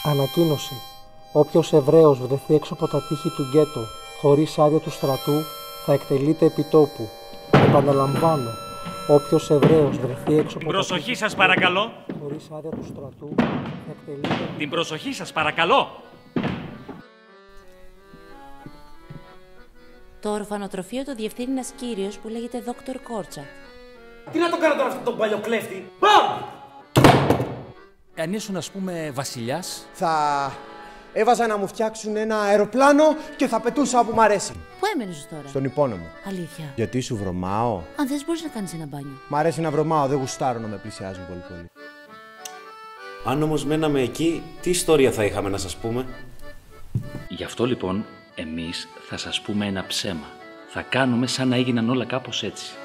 Ανακοίνωση. Όποιος Εβραίος βρεθεί έξω από τα τείχη του γκέτο, χωρίς άδεια του στρατού, θα εκτελείται επί τόπου. Επαναλαμβάνω. Όποιος Εβραίος βρεθεί έξω από τα τείχη σας παρακαλώ. χωρίς άδεια του στρατού, θα εκτελείται... Την προσοχή σας παρακαλώ. Το ορφανοτροφείο το διευθύνει ένας κύριος που λέγεται Δόκτωρ Κόρτσα. Τι να το κάνω τώρα αυτόν τον παλιοκλέφτη. Πάμε! Αν ήσουν, ας πούμε, βασιλιάς, θα έβαζα να μου φτιάξουν ένα αεροπλάνο και θα πετούσα όπου μ' αρέσει. Πού έμενες τώρα? Στον υπόνομο. Αλήθεια? Γιατί σου βρωμάω? Αν θες μπορείς να κάνεις ένα μπάνιο. Μ' αρέσει να βρωμάω, δεν γουστάρω να με πλησιάζουν πολύ. Αν όμως μέναμε εκεί, τι ιστορία θα είχαμε να σας πούμε? Γι' αυτό λοιπόν εμείς θα σας πούμε ένα ψέμα. Θα κάνουμε σαν να έγιναν όλα κάπως έτσι.